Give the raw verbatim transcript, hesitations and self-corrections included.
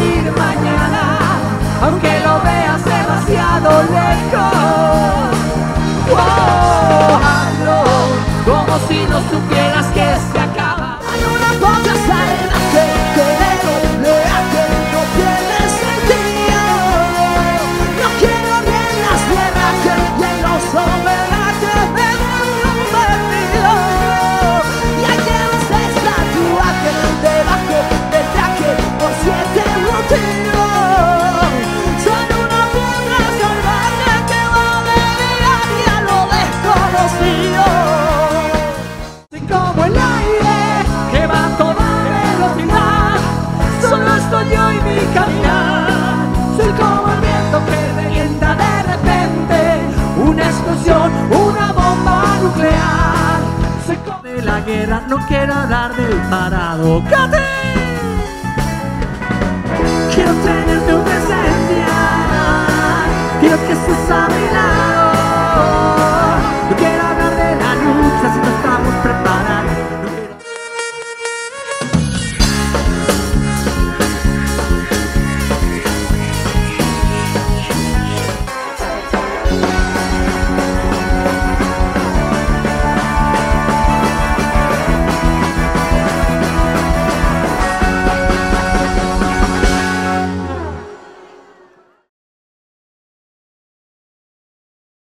venir mañana, aunque lo veas demasiado lejos. Oh, hazlo como si no supieras que se acaba. Hay una poca salida que quiero leer que no tiene sentido. No quiero ver las guerras que y los hombres que me dan perdido. Y hay que usar esta tua que debajo del traje por siete motivos. Son una piedra salvaje que va de viaje a lo desconocido. Soy como el aire que va a toda velocidad, solo estoy yo y mi caminar. Soy como el viento que revienta de repente, una explosión, una bomba nuclear. Soy como de la guerra, no quiero hablar del parado. ¡Cate! Quiero tener tu presencia, quiero que estés a mi lado.